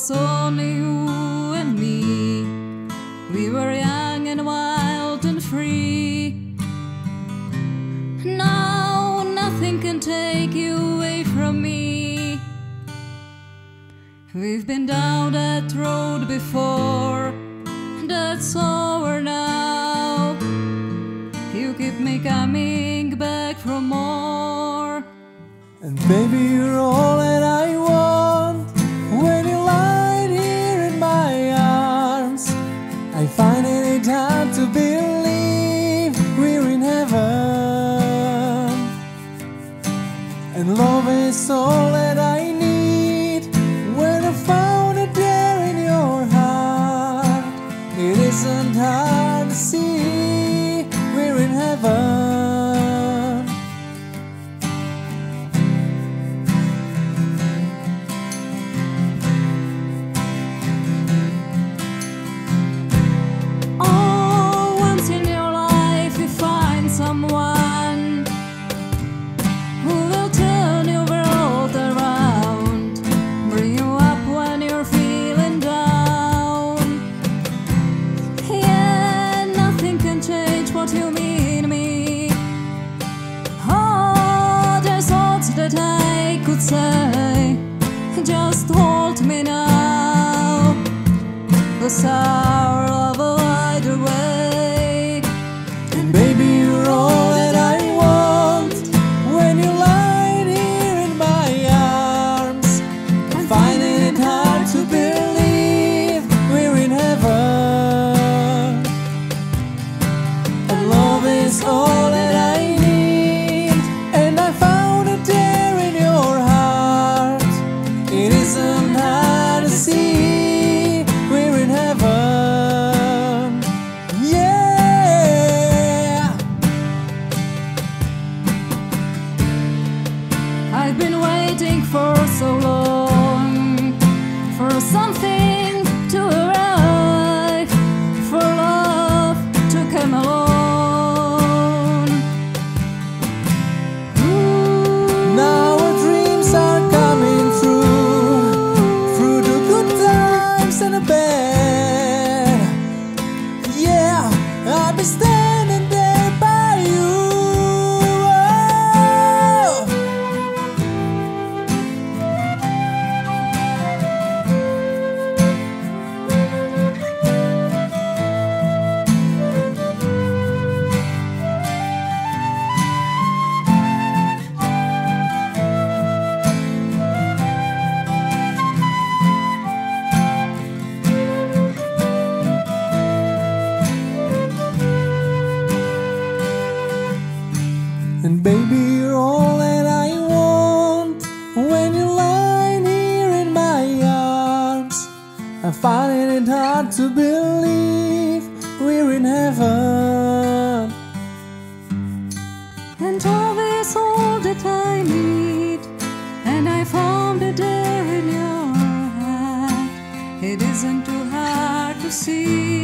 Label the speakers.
Speaker 1: was only you and me. We were young and wild and free. Now nothing can take you away from me. We've been down that road before, that's over now. You keep me coming back for more.
Speaker 2: And baby, you're all that I want. When you lie here in my arms, I find it hard to believe we're in heaven. And love is all that I need. When I found it there in your heart, it isn't hard to see we're in heaven.
Speaker 1: Someone who will turn your world around, bring you up when you're feeling down. Yeah, nothing can change what you mean to me. Oh, there's lots that I could say. Just hold me now, 'cause our love will hide away.
Speaker 2: And baby, you're all that I want. When you lie here in my arms, I'm finding it hard to believe we're in heaven. And love is all that I need, and I found it there in your heart. It isn't hard to see we're in heaven. Yeah.
Speaker 1: I've been waiting for so long for something to arrive, for love to come along.
Speaker 2: Now our dreams are coming through the good times and the bad. Yeah, I'll be standing there by you. And baby, you're all that I want. When you're lying here in my arms, I'm finding it hard to believe we're in heaven.
Speaker 1: And love is all that I need, and I found it there in your heart. It isn't too hard to see.